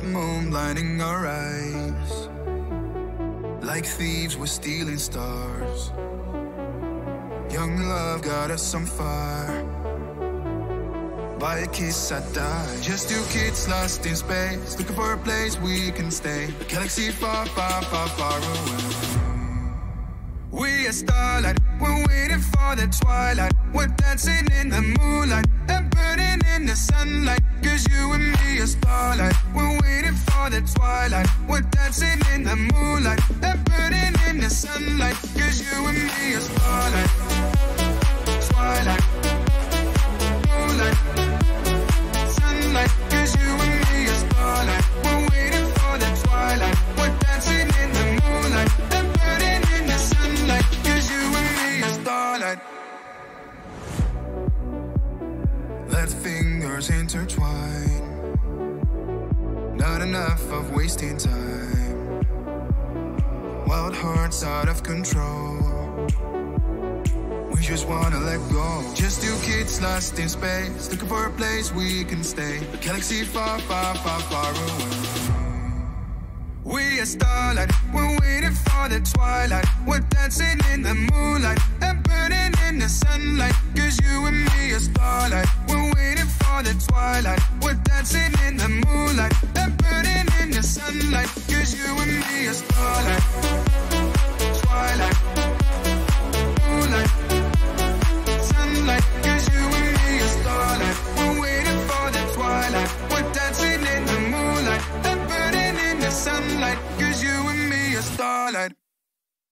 moon blinding our eyes. Like thieves, we're stealing stars. Young love got us on fire. By a kiss I die. Just two kids lost in space, looking for a place we can stay. A galaxy far, far, far, far away. We are starlight, we're waiting for the twilight. We're dancing in the moonlight and burning in the sunlight. Cause you and me are starlight. We're waiting for the twilight. We're dancing in the moonlight and burning in the sunlight. Cause you and me are starlight. Twilight, moonlight, sunlight. Cause you and me are starlight. We're waiting for the twilight. We're dancing in the moonlight and burning in the sunlight. Cause you and me are starlight. Let fingers intertwine. Not enough of wasting time. Wild hearts out of control. We just wanna let go. Just two kids lost in space, looking for a place we can stay. A galaxy far, far, far, far away. We are starlight, we're waiting for the twilight. We're dancing in the moonlight and burning in the sunlight. Cause you and me are starlight. We're waiting for the twilight. We're dancing in the moonlight and burning in the sunlight. Cause you and me are starlight. Twilight, moonlight, sunlight. Cause you and me are starlight. We're waiting for the twilight. We're dancing in the moonlight and burning in the sunlight. Cause you and me are starlight.